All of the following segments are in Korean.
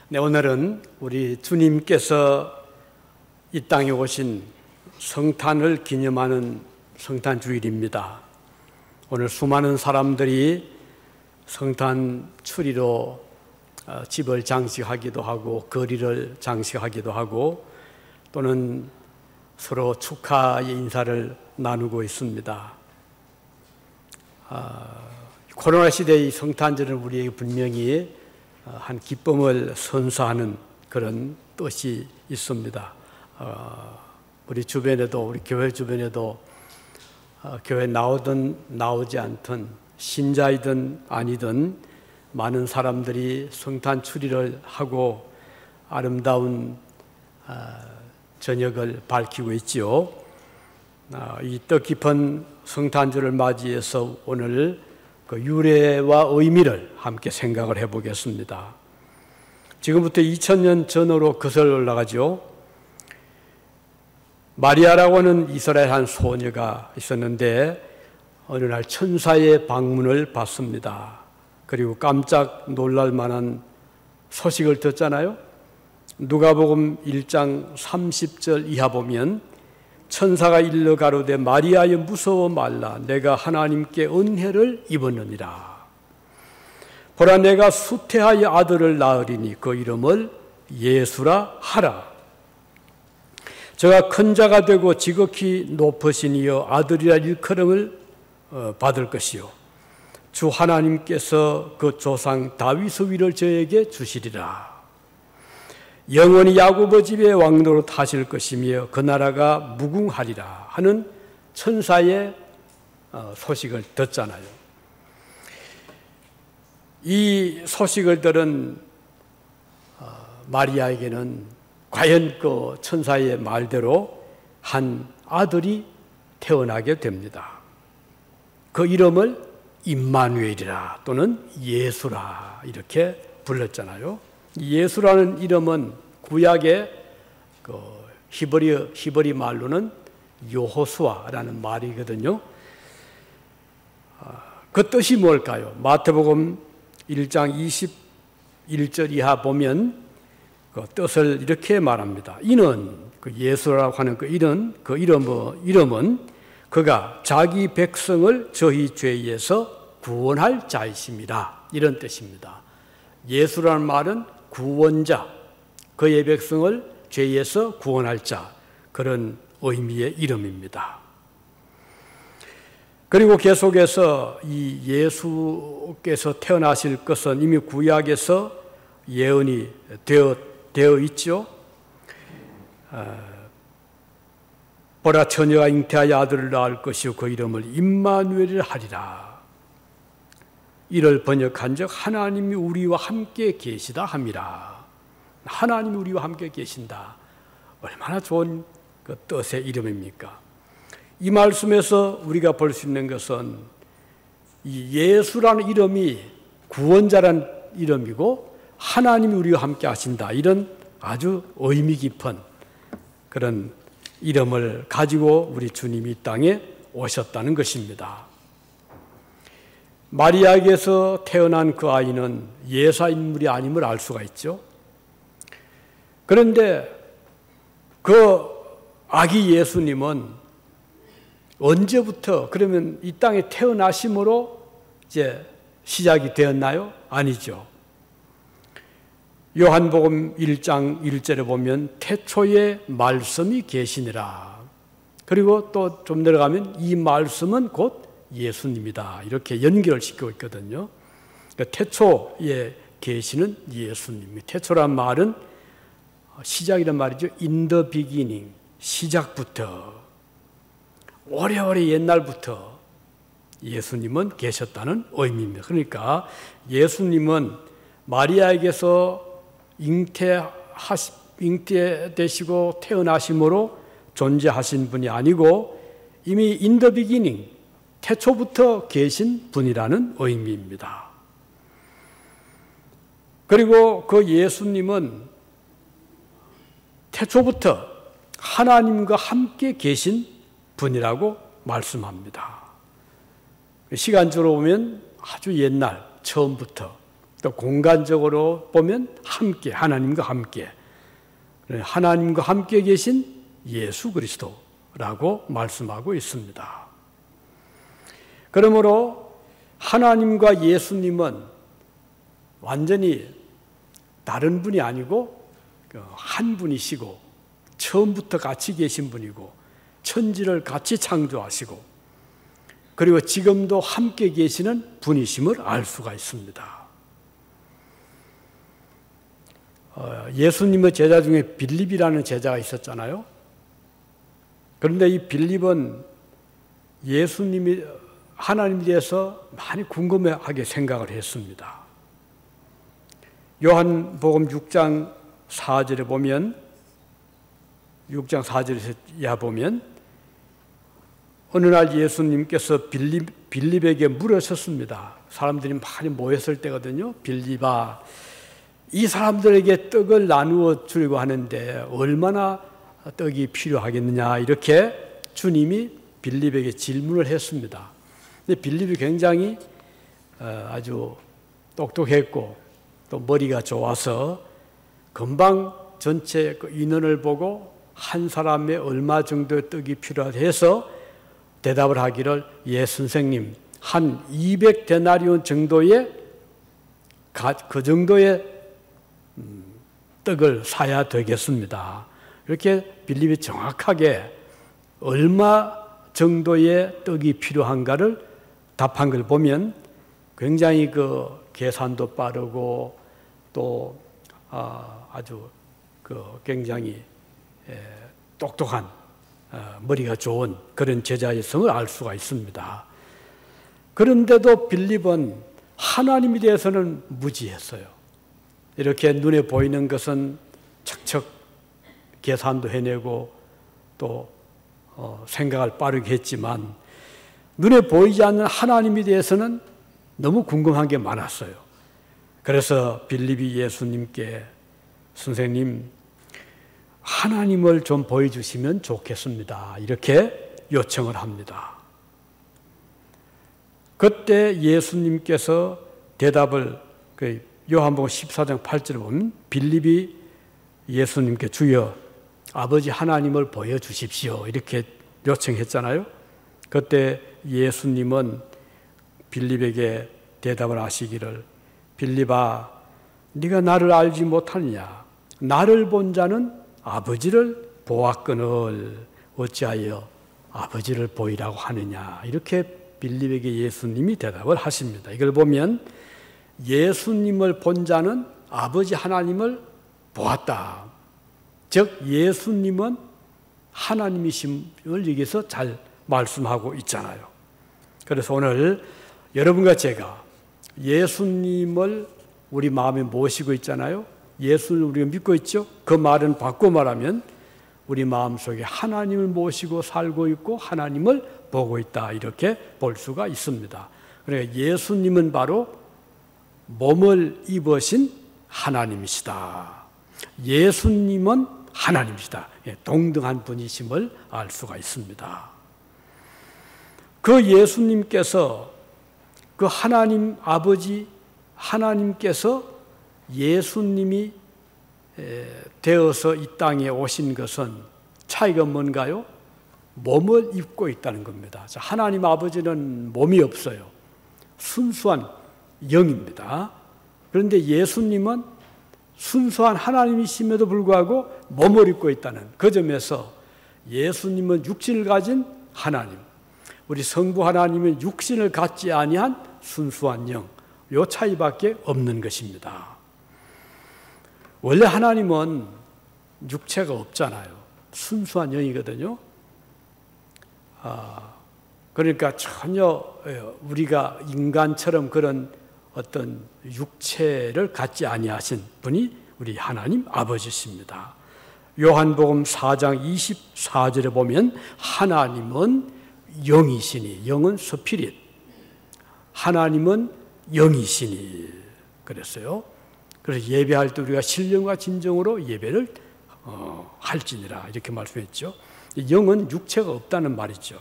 네, 오늘은 우리 주님께서 이 땅에 오신 성탄을 기념하는 성탄 주일입니다. 오늘 수많은 사람들이 성탄 추리로 집을 장식하기도 하고 거리를 장식하기도 하고 또는 서로 축하의 인사를 나누고 있습니다. 코로나 시대의 성탄절은 우리에게 분명히 한 기쁨을 선사하는 그런 뜻이 있습니다. 우리 주변에도, 우리 교회 주변에도 교회 나오든 나오지 않든 신자이든 아니든 많은 사람들이 성탄 추리를 하고 아름다운 저녁을 밝히고 있지요. 이 뜻깊은 성탄절을 맞이해서 오늘 그 유래와 의미를 함께 생각을 해보겠습니다. 지금부터 2000년 전으로 거슬러 올라가죠. 마리아라고 하는 이스라엘 한 소녀가 있었는데 어느 날 천사의 방문을 받습니다. 그리고 깜짝 놀랄 만한 소식을 듣잖아요. 누가복음 1장 30절 이하 보면 천사가 일러 가로되 마리아여 무서워 말라 내가 하나님께 은혜를 입었느니라. 보라 내가 수태하여 아들을 낳으리니 그 이름을 예수라 하라. 저가 큰 자가 되고 지극히 높으시니여 아들이라 일컬음을 받을 것이요 주 하나님께서 그 조상 다윗의 위를 저에게 주시리라. 영원히 야고보 집의 왕노릇 하실 것이며 그 나라가 무궁하리라 하는 천사의 소식을 듣잖아요. 이 소식을 들은 마리아에게는 과연 그 천사의 말대로 한 아들이 태어나게 됩니다. 그 이름을 임마누엘이라 또는 예수라 이렇게 불렀잖아요. 예수라는 이름은 구약의 그 히브리 말로는 여호수아라는 말이거든요. 그 뜻이 뭘까요? 마태복음 1장 21절 이하 보면 그 뜻을 이렇게 말합니다. 이는 그 예수라고 하는 그 이름은 그가 자기 백성을 저희 죄에서 구원할 자이십니다. 이런 뜻입니다. 예수라는 말은 구원자, 그의 백성을 죄에서 구원할 자, 그런 의미의 이름입니다. 그리고 계속해서 이 예수께서 태어나실 것은 이미 구약에서 예언이 되어 있죠. 보라 처녀가 잉태하여 아들을 낳을 것이요 그 이름을 임마누엘이라 하리라. 이를 번역한 적 하나님이 우리와 함께 계시다 함이라. 하나님이 우리와 함께 계신다. 얼마나 좋은 그 뜻의 이름입니까? 이 말씀에서 우리가 볼 수 있는 것은 이 예수라는 이름이 구원자라는 이름이고 하나님이 우리와 함께 하신다. 이런 아주 의미 깊은 그런 이름을 가지고 우리 주님이 이 땅에 오셨다는 것입니다. 마리아에게서 태어난 그 아이는 예사 인물이 아님을 알 수가 있죠. 그런데 그 아기 예수님은 언제부터 그러면 이 땅에 태어나심으로 이제 시작이 되었나요? 아니죠. 요한복음 1장 1절에 보면 태초에 말씀이 계시니라. 그리고 또 좀 내려가면 이 말씀은 곧 예수님이다. 이렇게 연결을 시키고 있거든요. 그러니까 태초에 계시는 예수님. 태초란 말은 시작이란 말이죠. In the beginning. 시작부터. 오래오래 옛날부터 예수님은 계셨다는 의미입니다. 그러니까 예수님은 마리아에게서 잉태되시고 태어나심으로 존재하신 분이 아니고 이미 in the beginning. 태초부터 계신 분이라는 의미입니다. 그리고 그 예수님은 태초부터 하나님과 함께 계신 분이라고 말씀합니다. 시간적으로 보면 아주 옛날 처음부터 또 공간적으로 보면 함께, 하나님과 함께, 하나님과 함께 계신 예수 그리스도라고 말씀하고 있습니다. 그러므로 하나님과 예수님은 완전히 다른 분이 아니고 한 분이시고 처음부터 같이 계신 분이고 천지를 같이 창조하시고 그리고 지금도 함께 계시는 분이심을 알 수가 있습니다. 예수님의 제자 중에 빌립이라는 제자가 있었잖아요. 그런데 이 빌립은 예수님이 하나님에 대해서 많이 궁금해하게 생각을 했습니다. 요한복음 6장 4절에 보면 6장 4절에서 이하 보면 어느 날 예수님께서 빌립에게 물으셨습니다. 사람들이 많이 모였을 때거든요. 빌립아, 이 사람들에게 떡을 나누어 주려고 하는데 얼마나 떡이 필요하겠느냐, 이렇게 주님이 빌립에게 질문을 했습니다. 근데 빌립이 굉장히 아주 똑똑했고 또 머리가 좋아서 금방 전체 그 인원을 보고 한 사람에 얼마 정도의 떡이 필요해서 대답을 하기를, 예 선생님, 한 200데나리온 정도의 그 정도의 떡을 사야 되겠습니다. 이렇게 빌립이 정확하게 얼마 정도의 떡이 필요한가를 답한 걸 보면 굉장히 그 계산도 빠르고 또 아주 그 굉장히 똑똑한 머리가 좋은 그런 제자였음을 알 수가 있습니다. 그런데도 빌립은 하나님에 대해서는 무지했어요. 이렇게 눈에 보이는 것은 척척 계산도 해내고 또 생각을 빠르게 했지만 눈에 보이지 않는 하나님에 대해서는 너무 궁금한 게 많았어요. 그래서 빌립이 예수님께, 선생님, 하나님을 좀 보여주시면 좋겠습니다, 이렇게 요청을 합니다. 그때 예수님께서 대답을, 요한복음 14장 8절에 보면 빌립이 예수님께 주여 아버지 하나님을 보여주십시오, 이렇게 요청했잖아요. 그때 예수님은 빌립에게 대답을 하시기를, 빌립아, 네가 나를 알지 못하느냐? 나를 본 자는 아버지를 보았거늘 어찌하여 아버지를 보이라고 하느냐? 이렇게 빌립에게 예수님이 대답을 하십니다. 이걸 보면 예수님을 본 자는 아버지 하나님을 보았다. 즉 예수님은 하나님이심을 여기서 잘 말씀하고 있잖아요. 그래서 오늘 여러분과 제가 예수님을 우리 마음에 모시고 있잖아요. 예수를 우리가 믿고 있죠. 그 말은 바꿔 말하면 우리 마음속에 하나님을 모시고 살고 있고 하나님을 보고 있다, 이렇게 볼 수가 있습니다. 그러니까 예수님은 바로 몸을 입으신 하나님이시다. 예수님은 하나님이시다. 동등한 분이심을 알 수가 있습니다. 그 예수님께서, 그 하나님 아버지 하나님께서 예수님이 되어서 이 땅에 오신 것은 차이가 뭔가요? 몸을 입고 있다는 겁니다. 하나님 아버지는 몸이 없어요. 순수한 영입니다. 그런데 예수님은 순수한 하나님이심에도 불구하고 몸을 입고 있다는 그 점에서 예수님은 육신을 가진 하나님, 우리 성부 하나님은 육신을 갖지 아니한 순수한 영, 요 차이밖에 없는 것입니다. 원래 하나님은 육체가 없잖아요. 순수한 영이거든요. 그러니까 전혀 우리가 인간처럼 그런 어떤 육체를 갖지 아니하신 분이 우리 하나님 아버지십니다. 요한복음 4장 24절에 보면 하나님은 영이시니, 영은 스피릿, 하나님은 영이시니 그랬어요. 그래서 예배할 때 우리가 신령과 진정으로 예배를 할지니라, 이렇게 말씀했죠. 영은 육체가 없다는 말이죠.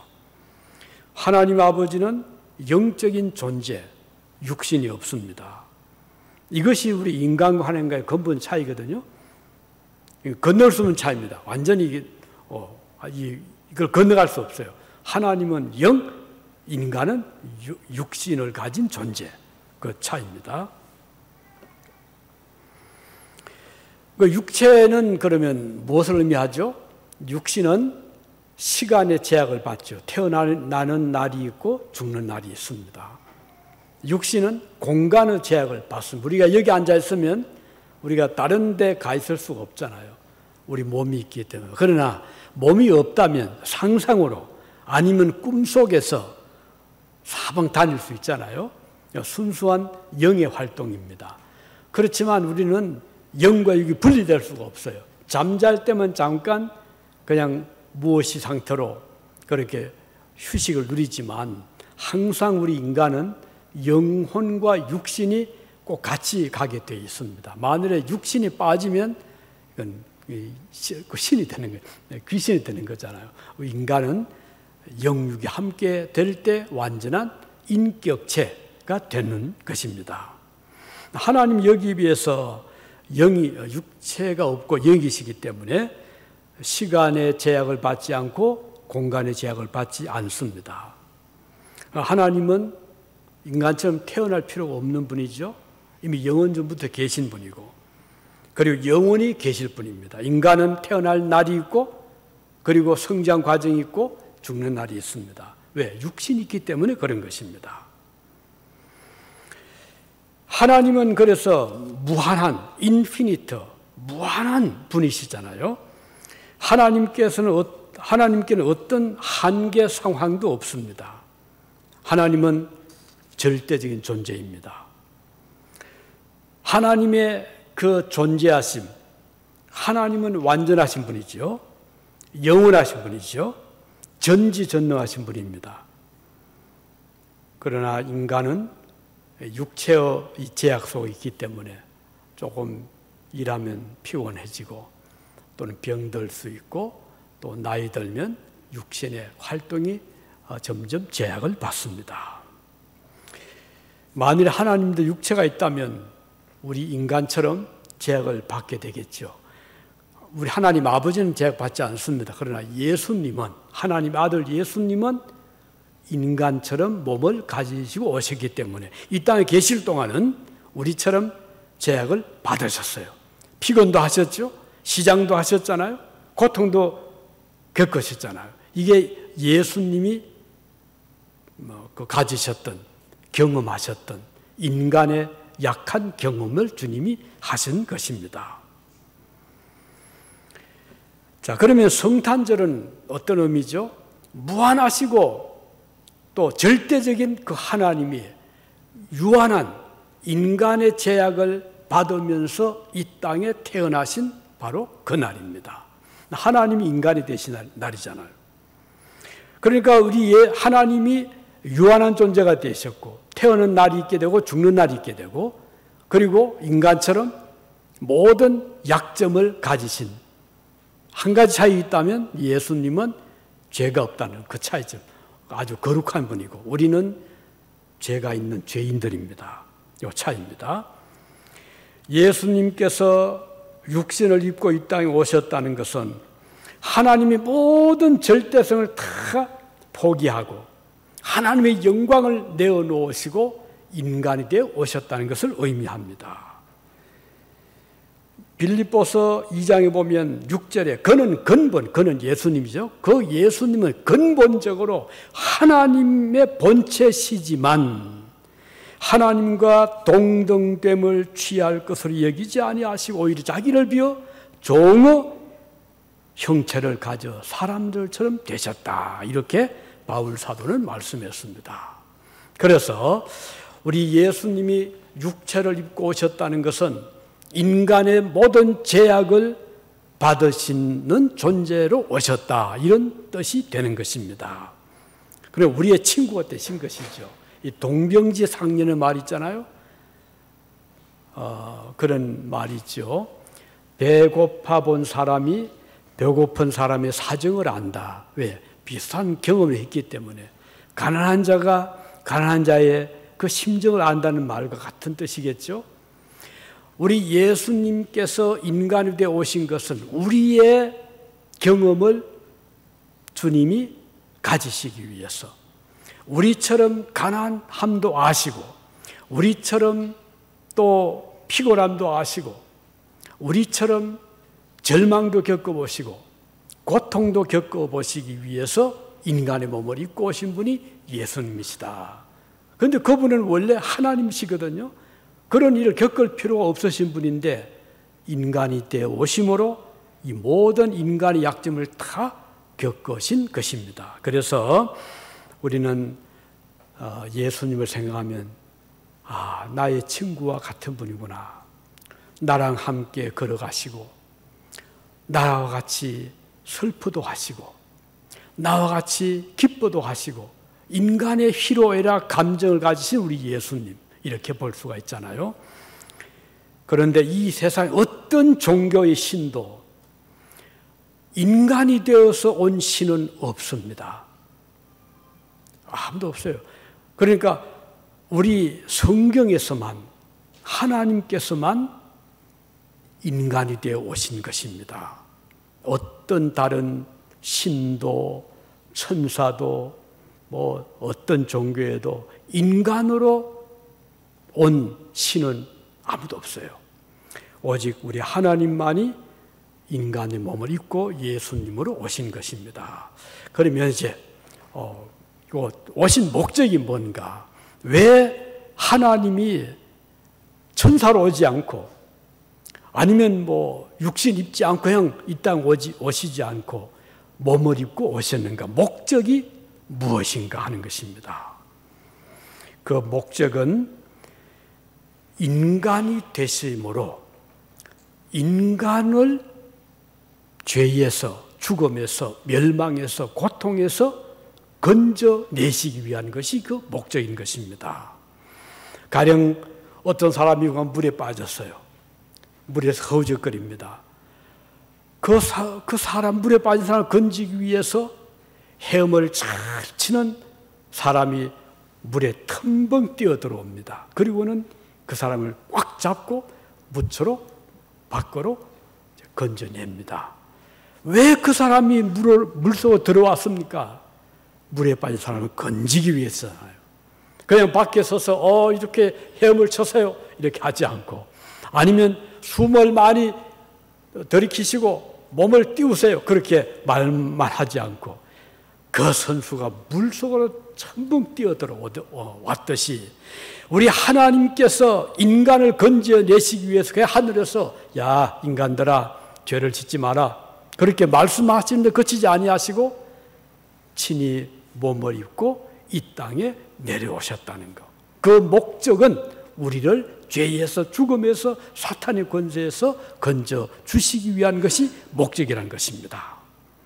하나님 아버지는 영적인 존재, 육신이 없습니다. 이것이 우리 인간과 하나님과의 근본 차이거든요. 건널 수 없는 차이입니다. 완전히 이걸 건너갈 수 없어요. 하나님은 영, 인간은 육신을 가진 존재. 그 차이입니다. 그 육체는 그러면 무엇을 의미하죠? 육신은 시간의 제약을 받죠. 태어나는 날이 있고 죽는 날이 있습니다. 육신은 공간의 제약을 받습니다. 우리가 여기 앉아 있으면 우리가 다른 데 가 있을 수가 없잖아요. 우리 몸이 있기 때문에. 그러나 몸이 없다면 상상으로 아니면 꿈속에서 사방 다닐 수 있잖아요. 순수한 영의 활동입니다. 그렇지만 우리는 영과 육이 분리될 수가 없어요. 잠잘 때만 잠깐 그냥 무엇이 상태로 그렇게 휴식을 누리지만 항상 우리 인간은 영혼과 육신이 꼭 같이 가게 되어 있습니다. 만일에 육신이 빠지면 이건 신이 되는 거예요. 귀신이 되는 거잖아요. 인간은 영육이 함께 될 때 완전한 인격체가 되는 것입니다. 하나님 여기에 비해서 육체가 없고 영이시기 때문에 시간의 제약을 받지 않고 공간의 제약을 받지 않습니다. 하나님은 인간처럼 태어날 필요가 없는 분이죠. 이미 영원전부터 계신 분이고, 그리고 영원히 계실 분입니다. 인간은 태어날 날이 있고, 그리고 성장 과정이 있고, 죽는 날이 있습니다. 왜? 육신이 있기 때문에 그런 것입니다. 하나님은 그래서 무한한, 인피니트, 무한한 분이시잖아요. 하나님께는 어떤 한계 상황도 없습니다. 하나님은 절대적인 존재입니다. 하나님의 그 존재하심, 하나님은 완전하신 분이죠. 영원하신 분이죠. 전지전능하신 분입니다. 그러나 인간은 육체의 제약 속에 있기 때문에 조금 일하면 피곤해지고 또는 병들 수 있고 또 나이 들면 육신의 활동이 점점 제약을 받습니다. 만일 하나님도 육체가 있다면 우리 인간처럼 제약을 받게 되겠죠. 우리 하나님 아버지는 제약받지 않습니다. 그러나 예수님은, 하나님 아들 예수님은 인간처럼 몸을 가지시고 오셨기 때문에 이 땅에 계실 동안은 우리처럼 제약을 받으셨어요. 피곤도 하셨죠. 시장도 하셨잖아요. 고통도 겪으셨잖아요. 이게 예수님이 가지셨던, 경험하셨던 인간의 약한 경험을 주님이 하신 것입니다. 자, 그러면 성탄절은 어떤 의미죠? 무한하시고 또 절대적인 그 하나님이 유한한 인간의 제약을 받으면서 이 땅에 태어나신 바로 그 날입니다. 하나님이 인간이 되신 날이잖아요. 그러니까 우리의 하나님이 유한한 존재가 되셨고 태어난 날이 있게 되고 죽는 날이 있게 되고 그리고 인간처럼 모든 약점을 가지신 한 가지 차이 있다면 예수님은 죄가 없다는 그 차이점. 아주 거룩한 분이고 우리는 죄가 있는 죄인들입니다. 이 차이입니다. 예수님께서 육신을 입고 이 땅에 오셨다는 것은 하나님이 모든 절대성을 다 포기하고 하나님의 영광을 내어놓으시고 인간이 되어 오셨다는 것을 의미합니다. 빌립보서 2장에 보면 6절에 그는 예수님이죠. 그 예수님은 근본적으로 하나님의 본체시지만 하나님과 동등됨을 취할 것으로 여기지 아니하시고 오히려 자기를 비워 종의 형체를 가져 사람들처럼 되셨다. 이렇게 바울 사도는 말씀했습니다. 그래서 우리 예수님이 육체를 입고 오셨다는 것은 인간의 모든 제약을 받으시는 존재로 오셨다. 이런 뜻이 되는 것입니다. 그리고 우리의 친구가 되신 것이죠. 이 동병지상련의 말 있잖아요. 그런 말이죠. 배고파 본 사람이 배고픈 사람의 사정을 안다. 왜? 비슷한 경험을 했기 때문에 가난한 자가 가난한 자의 그 심정을 안다는 말과 같은 뜻이겠죠. 우리 예수님께서 인간이 되어 오신 것은 우리의 경험을 주님이 가지시기 위해서, 우리처럼 가난함도 아시고, 우리처럼 또 피곤함도 아시고, 우리처럼 절망도 겪어보시고 고통도 겪어보시기 위해서 인간의 몸을 입고 오신 분이 예수님이시다. 그런데 그분은 원래 하나님이시거든요. 그런 일을 겪을 필요가 없으신 분인데 인간이 되어 오심으로 이 모든 인간의 약점을 다 겪으신 것입니다. 그래서 우리는 예수님을 생각하면 나의 친구와 같은 분이구나. 나랑 함께 걸어가시고 나와 같이 슬프도 하시고 나와 같이 기뻐도 하시고 인간의 희로애락 감정을 가지신 우리 예수님, 이렇게 볼 수가 있잖아요. 그런데 이 세상에 어떤 종교의 신도 인간이 되어서 온 신은 없습니다. 아무도 없어요. 그러니까 우리 성경에서만, 하나님께서만 인간이 되어 오신 것입니다. 어떤 다른 신도, 천사도, 어떤 종교에도 인간으로 온 신은 아무도 없어요. 오직 우리 하나님만이 인간의 몸을 입고 예수님으로 오신 것입니다. 그러면 이제 오신 목적이 뭔가? 왜 하나님이 천사로 오지 않고 아니면 육신 입지 않고 그냥 이 땅 오시지 않고 몸을 입고 오셨는가? 목적이 무엇인가 하는 것입니다. 그 목적은 인간이 되심으로 인간을 죄에서, 죽음에서, 멸망에서, 고통에서 건져내시기 위한 것이 그 목적인 것입니다. 가령 어떤 사람이 물에 빠졌어요. 물에서 허우적거립니다. 그 사람, 물에 빠진 사람을 건지기 위해서 헤엄을 잘 치는 사람이 물에 텀벙 뛰어들어옵니다. 그리고는 그 사람을 꽉 잡고 무초로 밖으로 건져냅니다. 왜 그 사람이 물속으로 들어왔습니까? 물에 빠진 사람을 건지기 위해서잖아요. 그냥 밖에 서서 이렇게 헤엄을 쳐서요, 이렇게 하지 않고, 아니면 숨을 많이 들이키시고 몸을 띄우세요, 그렇게 말만 하지 않고, 그 선수가 물속으로 첨벙 뛰어들어 왔듯이 우리 하나님께서 인간을 건져내시기 위해서 그 하늘에서 야 인간들아 죄를 짓지 마라 그렇게 말씀하시는데 그치지 아니하시고 친히 몸을 입고 이 땅에 내려오셨다는 것. 그 목적은 우리를 죄에서, 죽음에서, 사탄의 권세에서 건져 주시기 위한 것이 목적이라는 것입니다.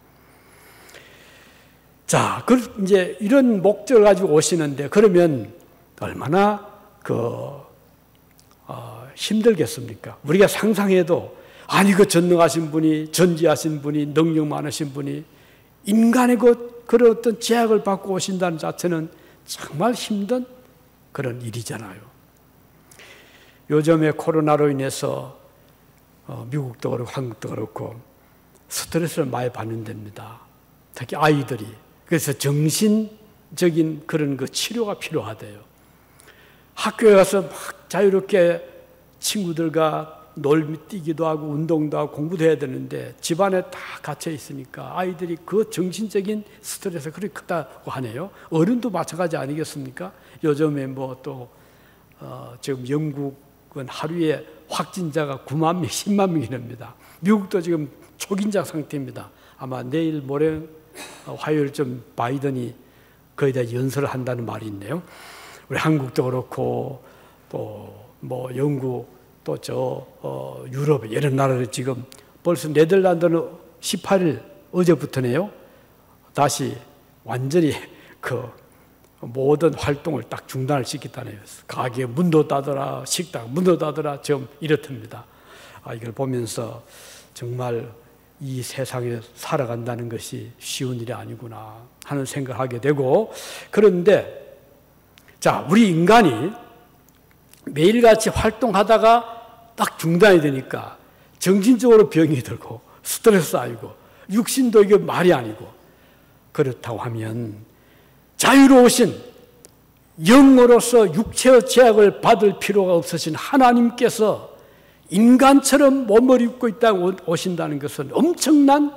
자, 이제 이런 목적을 가지고 오시는데 그러면 얼마나 힘들겠습니까? 우리가 상상해도 아니 그 전능하신 분이, 전지하신 분이, 능력 많으신 분이 인간의 그런 어떤 제약을 받고 오신다는 자체는 정말 힘든 그런 일이잖아요. 요즘에 코로나로 인해서 미국도 그렇고 한국도 그렇고 스트레스를 많이 받는 데입니다. 특히 아이들이. 그래서 정신적인 그런 치료가 필요하대요. 학교에 가서 막 자유롭게 친구들과 뛰기도 하고 운동도 하고 공부도 해야 되는데 집안에 다 갇혀 있으니까 아이들이 그 정신적인 스트레스가 그렇게 크다고 하네요. 어른도 마찬가지 아니겠습니까? 요즘에 지금 영국은 하루에 확진자가 9만 명, 10만 명이 됩니다. 미국도 지금 초긴장 상태입니다. 아마 내일 모레 화요일쯤 바이든이 거의 다 연설을 한다는 말이 있네요. 우리 한국도 그렇고 또 영국 또 유럽 여러 나라를 지금 벌써 네덜란드는 18일 어제부터네요. 다시 완전히 모든 활동을 딱 중단을 시켰다네요. 가게 문도 닫아라, 식당 문도 닫아라, 좀 이렇답니다. 이걸 보면서 정말 이 세상에 살아간다는 것이 쉬운 일이 아니구나 하는 생각을 하게 되고, 그런데 자, 우리 인간이 매일같이 활동하다가 딱 중단이 되니까 정신적으로 병이 들고 스트레스 쌓이고 육신도 이게 말이 아니고, 그렇다고 하면 자유로우신 영으로서 육체의 제약을 받을 필요가 없으신 하나님께서 인간처럼 몸을 입고 이 땅에 오신다는 것은 엄청난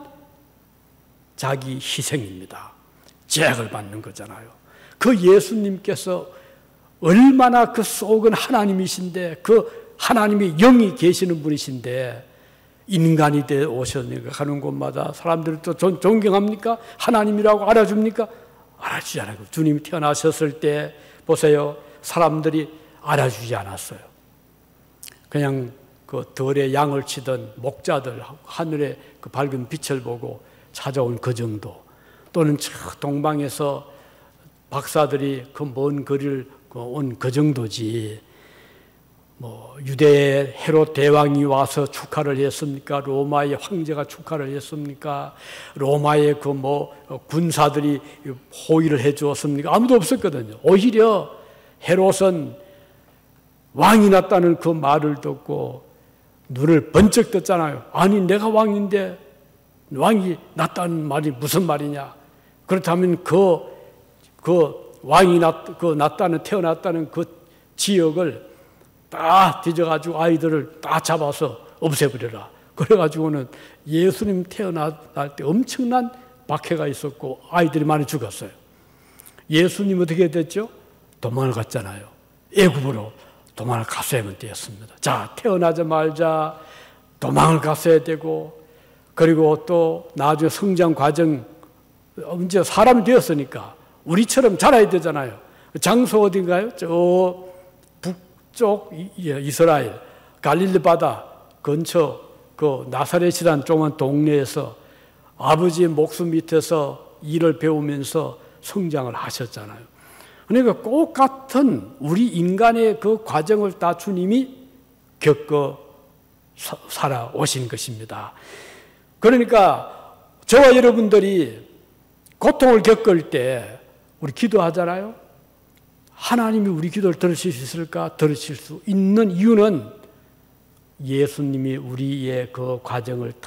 자기 희생입니다. 제약을 받는 거잖아요. 그 예수님께서 얼마나 그 속은 하나님이신데, 그 하나님이 영이 계시는 분이신데 인간이 되어 오셨으니까 가는 곳마다 사람들이 또 존경합니까? 하나님이라고 알아줍니까? 알아주지 않아요. 주님이 태어나셨을 때 보세요. 사람들이 알아주지 않았어요. 그냥 그 들에 양을 치던 목자들, 하늘의 그 밝은 빛을 보고 찾아온 그 정도, 또는 저 동방에서 박사들이 그 먼 거리를 온 그 정도지, 뭐 유대의 헤롯 대왕이 와서 축하를 했습니까? 로마의 황제가 축하를 했습니까? 로마의 그 뭐 군사들이 호의를 해 주었습니까? 아무도 없었거든요. 오히려 헤롯은 왕이 났다는 그 말을 듣고 눈을 번쩍 떴잖아요. 아니, 내가 왕인데 왕이 났다는 말이 무슨 말이냐? 그렇다면 그 왕이 태어났다는 그 지역을 다 뒤져가지고 아이들을 다 잡아서 없애버려라. 그래가지고는 예수님 태어날 때 엄청난 박해가 있었고 아이들이 많이 죽었어요. 예수님 어떻게 됐죠? 도망을 갔잖아요. 애굽으로 도망을 갔어야만 되었습니다. 자, 태어나자마자 도망을 갔어야 되고, 그리고 또 나중에 성장 과정, 이제 사람이 되었으니까 우리처럼 자라야 되잖아요. 장소 어딘가요? 저 북쪽 이스라엘 갈릴리 바다 근처 그 나사렛이라는 조그만 동네에서 아버지의 목숨 밑에서 일을 배우면서 성장을 하셨잖아요. 그러니까 꼭 같은 우리 인간의 그 과정을 다 주님이 겪어 살아오신 것입니다. 그러니까 저와 여러분들이 고통을 겪을 때 우리 기도하잖아요. 하나님이 우리 기도를 들으실 수 있을까? 들으실 수 있는 이유는 예수님이 우리의 그 과정을 다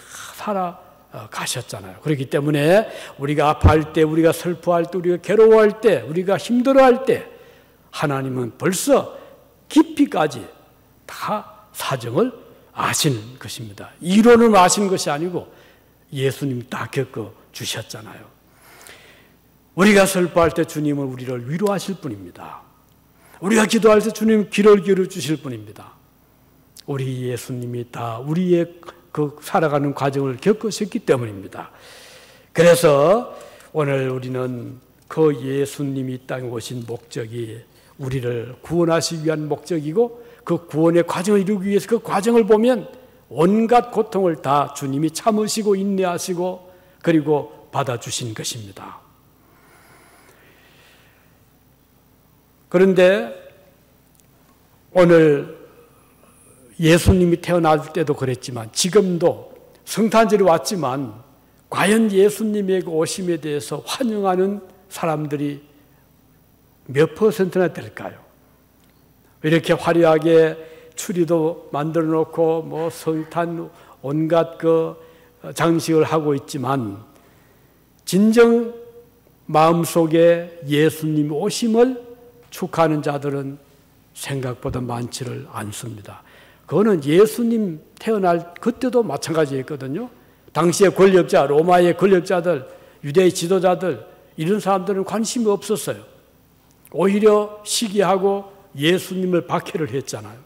살아가셨잖아요. 그렇기 때문에 우리가 아파할 때, 우리가 슬퍼할 때, 우리가 괴로워할 때, 우리가 힘들어할 때 하나님은 벌써 깊이까지 다 사정을 아시는 것입니다. 이론을 아시는 것이 아니고 예수님이 다 겪어주셨잖아요. 우리가 슬퍼할 때 주님은 우리를 위로하실 분입니다. 우리가 기도할 때 주님은 귀를 기울여 주실 분입니다. 우리 예수님이 다 우리의 그 살아가는 과정을 겪으셨기 때문입니다. 그래서 오늘 우리는 그 예수님이 이 땅에 오신 목적이 우리를 구원하시기 위한 목적이고, 그 구원의 과정을 이루기 위해서 그 과정을 보면 온갖 고통을 다 주님이 참으시고 인내하시고 그리고 받아주신 것입니다. 그런데 오늘 예수님이 태어날 때도 그랬지만 지금도 성탄절이 왔지만 과연 예수님의 오심에 대해서 환영하는 사람들이 몇 퍼센트나 될까요? 이렇게 화려하게 추리도 만들어 놓고 뭐 성탄 온갖 그 장식을 하고 있지만 진정 마음속에 예수님 오심을 축하하는 자들은 생각보다 많지를 않습니다. 그거는 예수님 태어날 그때도 마찬가지였거든요. 당시의 권력자, 로마의 권력자들, 유대의 지도자들, 이런 사람들은 관심이 없었어요. 오히려 시기하고 예수님을 박해를 했잖아요.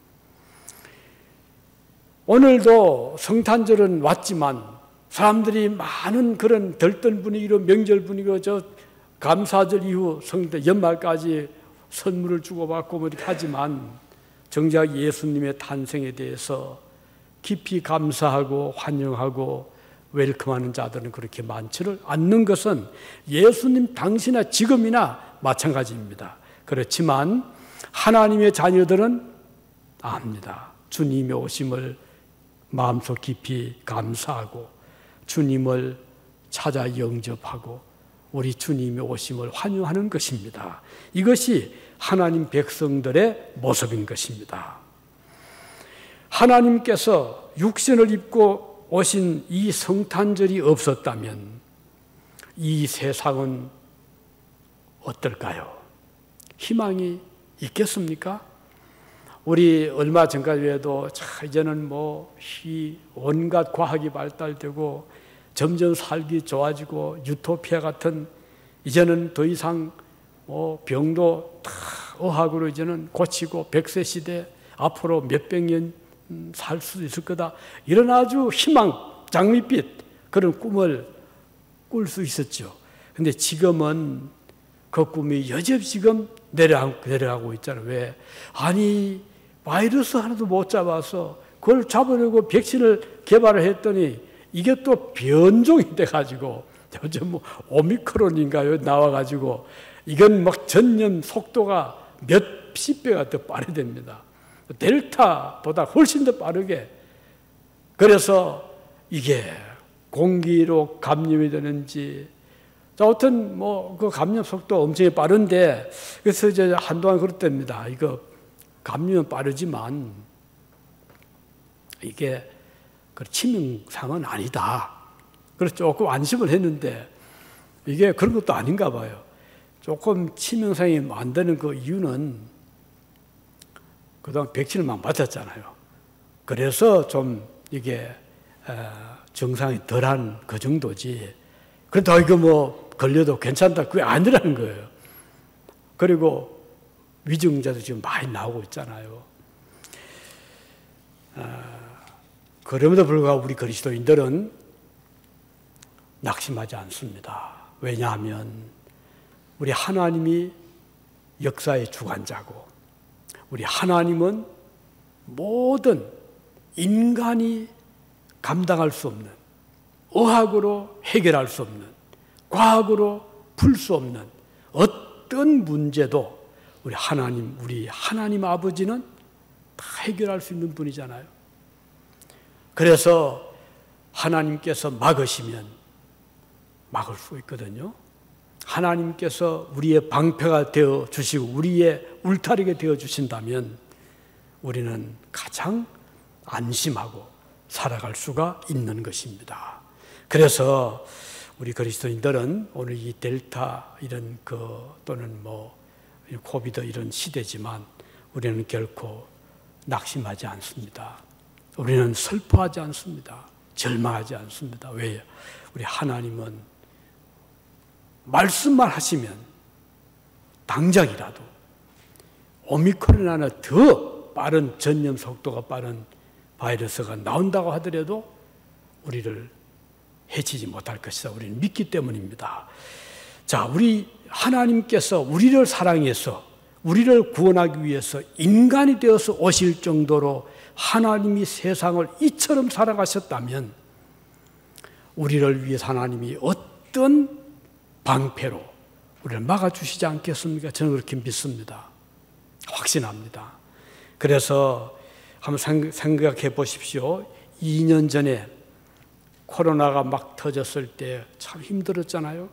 오늘도 성탄절은 왔지만 사람들이 많은 그런 들뜬 분위기로, 명절 분위기로, 저 감사절 이후 성탄 연말까지 선물을 주고받고 뭐 이렇게 하지만 정작 예수님의 탄생에 대해서 깊이 감사하고 환영하고 웰컴하는 자들은 그렇게 많지를 않는 것은 예수님 당시나 지금이나 마찬가지입니다. 그렇지만 하나님의 자녀들은 압니다. 주님의 오심을 마음속 깊이 감사하고 주님을 찾아 영접하고 우리 주님의 오심을 환영하는 것입니다. 이것이 하나님 백성들의 모습인 것입니다. 하나님께서 육신을 입고 오신 이 성탄절이 없었다면 이 세상은 어떨까요? 희망이 있겠습니까? 우리 얼마 전까지에도 이제는 온갖 과학이 발달되고 점점 살기 좋아지고 유토피아 같은, 이제는 더 이상 병도 다 의학으로 이제는 고치고 100세 시대 앞으로 몇백 년 살 수도 있을 거다, 이런 아주 희망, 장밋빛 그런 꿈을 꿀 수 있었죠. 근데 지금은 그 꿈이 여전히 지금 내려가고 있잖아요. 왜? 아니, 바이러스 하나도 못 잡아서 그걸 잡으려고 백신을 개발을 했더니 이게 또 변종이 돼가지고 요즘 오미크론인가요? 나와가지고 이건 막 전염 속도가 몇십 배가 더 빠르답니다. 델타보다 훨씬 더 빠르게. 그래서 이게 공기로 감염이 되는지, 아무튼 그 감염 속도 엄청 빠른데, 그래서 이제 한동안 그렇답니다. 이거 감염은 빠르지만 이게 치명상은 아니다. 그래서 조금 안심을 했는데 이게 그런 것도 아닌가 봐요. 조금 치명상이 안 되는 그 이유는 그동안 백신을 막 맞았잖아요. 그래서 좀 이게 증상이 덜한 그 정도지. 그래도 이거 걸려도 괜찮다, 그게 아니라는 거예요. 그리고 위중자도 지금 많이 나오고 있잖아요. 그럼에도 불구하고 우리 그리스도인들은 낙심하지 않습니다. 왜냐하면 우리 하나님이 역사의 주관자고, 우리 하나님은 모든 인간이 감당할 수 없는, 의학으로 해결할 수 없는, 과학으로 풀 수 없는 어떤 문제도 우리 하나님 아버지는 다 해결할 수 있는 분이잖아요. 그래서 하나님께서 막으시면 막을 수 있거든요. 하나님께서 우리의 방패가 되어 주시고 우리의 울타리가 되어 주신다면 우리는 가장 안심하고 살아갈 수가 있는 것입니다. 그래서 우리 그리스도인들은 오늘 이 델타 이런 또는 코비드 이런 시대지만 우리는 결코 낙심하지 않습니다. 우리는 슬퍼하지 않습니다. 절망하지 않습니다. 왜요? 우리 하나님은 말씀만 하시면 당장이라도 오미크론 하나 더 빠른 전염 속도가 빠른 바이러스가 나온다고 하더라도 우리를 해치지 못할 것이다. 우리는 믿기 때문입니다. 자, 우리 하나님께서 우리를 사랑해서 우리를 구원하기 위해서 인간이 되어서 오실 정도로 하나님이 세상을 이처럼 사랑하셨다면 우리를 위해서 하나님이 어떤 방패로 우리를 막아주시지 않겠습니까? 저는 그렇게 믿습니다. 확신합니다. 그래서 한번 생각해 보십시오. 2년 전에 코로나가 막 터졌을 때 참 힘들었잖아요.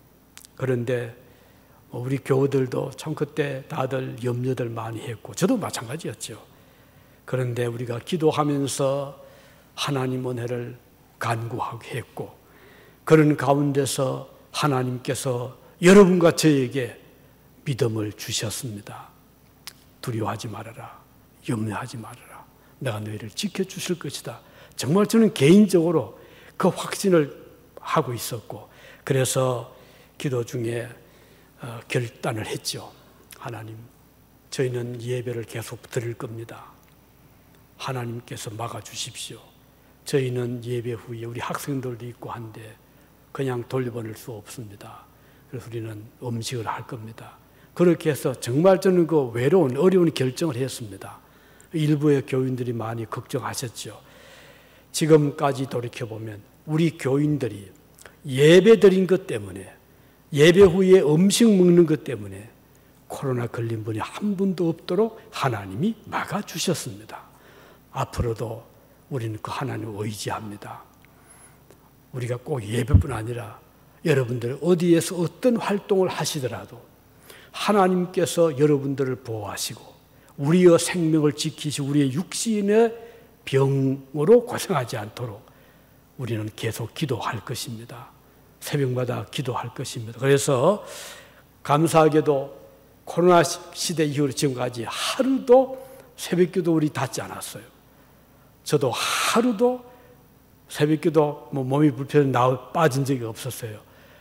그런데 우리 교우들도 참 그때 다들 염려들 많이 했고 저도 마찬가지였죠. 그런데 우리가 기도하면서 하나님 은혜를 간구하게 했고 그런 가운데서 하나님께서 여러분과 저에게 믿음을 주셨습니다. 두려워하지 말아라. 염려하지 말아라. 내가 너희를 지켜주실 것이다. 정말 저는 개인적으로 그 확신을 하고 있었고 그래서 기도 중에 결단을 했죠. 하나님, 저희는 예배를 계속 드릴 겁니다. 하나님께서 막아주십시오. 저희는 예배 후에 우리 학생들도 있고 한데 그냥 돌려보낼 수 없습니다. 그래서 우리는 음식을 할 겁니다. 그렇게 해서 정말 저는 그 외로운 어려운 결정을 했습니다. 일부의 교인들이 많이 걱정하셨죠. 지금까지 돌이켜보면 우리 교인들이 예배 드린 것 때문에 예배 후에 음식 먹는 것 때문에 코로나 걸린 분이 한 분도 없도록 하나님이 막아주셨습니다. 앞으로도 우리는 그 하나님을 의지합니다. 우리가 꼭 예배뿐 아니라 여러분들 어디에서 어떤 활동을 하시더라도 하나님께서 여러분들을 보호하시고 우리의 생명을 지키시고 우리의 육신의 병으로 고생하지 않도록 우리는 계속 기도할 것입니다. 새벽마다 기도할 것입니다. 그래서 감사하게도 코로나 시대 이후로 지금까지 하루도 새벽기도 우리 닫지 않았어요. 저도 하루도 새벽기도 몸이 불편해 빠진 적이 없었어요.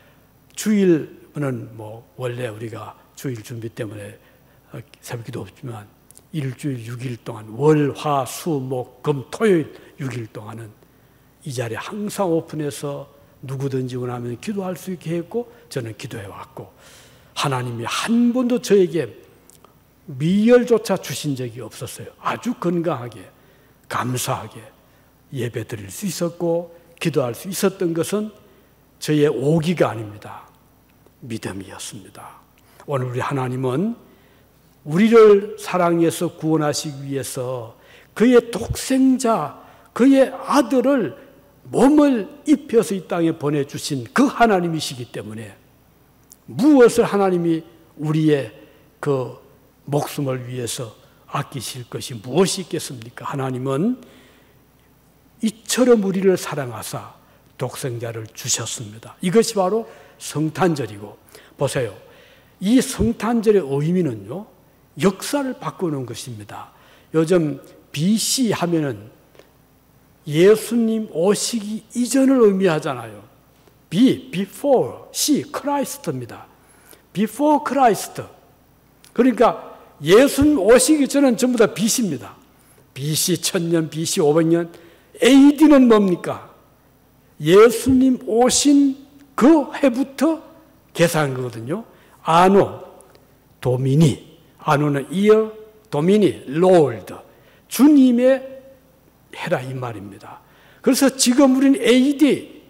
주일은 원래 우리가 주일 준비 때문에 새벽기도 없지만 일주일 6일 동안 월, 화, 수, 목, 금, 토요일 6일 동안은 이 자리에 항상 오픈해서 누구든지 원하면 기도할 수 있게 했고 저는 기도해 왔고 하나님이 한 번도 저에게 미열조차 주신 적이 없었어요. 아주 건강하게 감사하게 예배 드릴 수 있었고 기도할 수 있었던 것은 저의 오기가 아닙니다. 믿음이었습니다. 오늘 우리 하나님은 우리를 사랑해서 구원하시기 위해서 그의 독생자, 그의 아들을 몸을 입혀서 이 땅에 보내주신 그 하나님이시기 때문에 무엇을 하나님이 우리의 그 목숨을 위해서 아끼실 것이 무엇이 있겠습니까? 하나님은 이처럼 우리를 사랑하사 독생자를 주셨습니다. 이것이 바로 성탄절이고 보세요. 이 성탄절의 의미는요. 역사를 바꾸는 것입니다. 요즘 BC 하면은 예수님 오시기 이전을 의미하잖아요. before, Christ입니다. before Christ. 그러니까 예수님 오시기 전은 전부 다 BC입니다. BC 1000년, BC 500년. AD는 뭡니까? 예수님 오신 그 해부터 계산한 거거든요. 아노, 도미니. 아노는 year, 도미니, Lord. 주님의 해라 이 말입니다. 그래서 지금 우리는 AD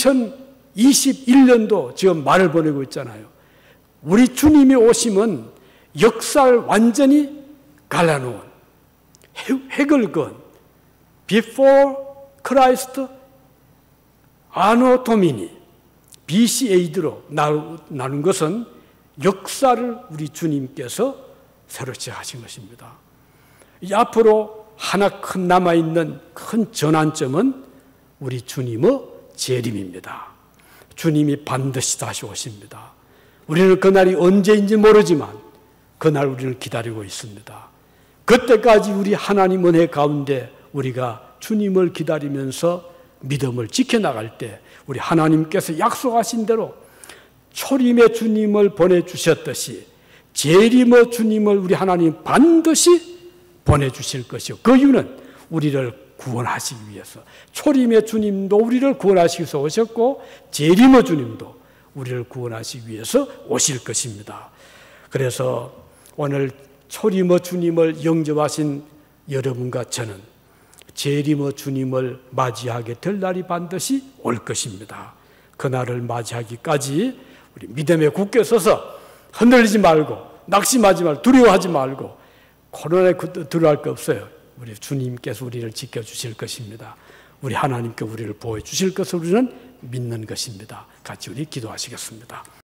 2021년도 지금 말을 보내고 있잖아요. 우리 주님이 오심은 역사를 완전히 갈라놓은 획을 그은 Before Christ, Anno Domini, BC AD로 나눈 것은 역사를 우리 주님께서 새로 시작하신 것입니다. 이 앞으로 하나 큰 남아있는 큰 전환점은 우리 주님의 재림입니다. 주님이 반드시 다시 오십니다. 우리는 그날이 언제인지 모르지만 그날 우리는 기다리고 있습니다. 그때까지 우리 하나님 은혜 가운데 우리가 주님을 기다리면서 믿음을 지켜나갈 때 우리 하나님께서 약속하신 대로 초림의 주님을 보내주셨듯이 재림의 주님을 우리 하나님 반드시 보내주실 것이요. 그 이유는 우리를 구원하시기 위해서. 초림의 주님도 우리를 구원하시기 위해서 오셨고 재림의 주님도 우리를 구원하시기 위해서 오실 것입니다. 그래서 오늘 초림의 주님을 영접하신 여러분과 저는 재림의 주님을 맞이하게 될 날이 반드시 올 것입니다. 그날을 맞이하기까지 우리 믿음에 굳게 서서 흔들리지 말고 낙심하지 말고 두려워하지 말고 코로나에 두려워할 거 없어요. 우리 주님께서 우리를 지켜주실 것입니다. 우리 하나님께 우리를 보호해 주실 것을 우리는 믿는 것입니다. 같이 우리 기도하시겠습니다.